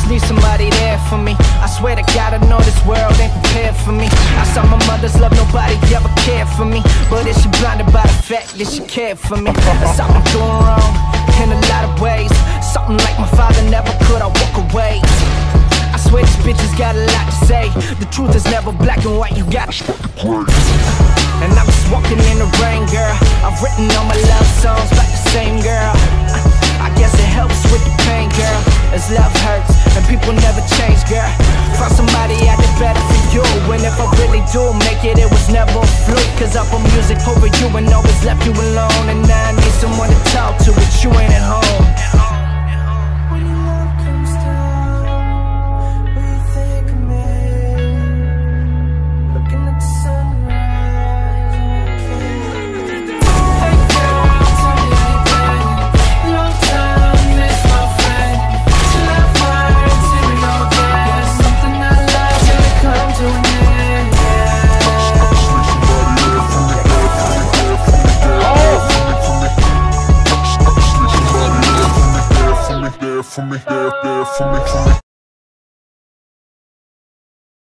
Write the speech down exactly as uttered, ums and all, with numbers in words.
just need somebody there for me. I swear to God, I know this world ain't prepared for me. I saw my mother's love, nobody ever cared for me. But is she blinded by the fact that she cared for me? Something doing wrong in a lot of ways. Something like my father never could, I walk away. I swear this bitch has got a lot to say. The truth is never black and white, you gotta and I'm just walking in the rain, girl. I've written all my love songs about the same girl. I guess it helps with the pain, girl, as love hurts and people never change, girl. Find somebody out there better for you, and if I really do make it, it was never a fluke. Cause I put music over you and always left you alone, and now I need someone to talk to, but you ain't at home. For me, there, there, for me, for me.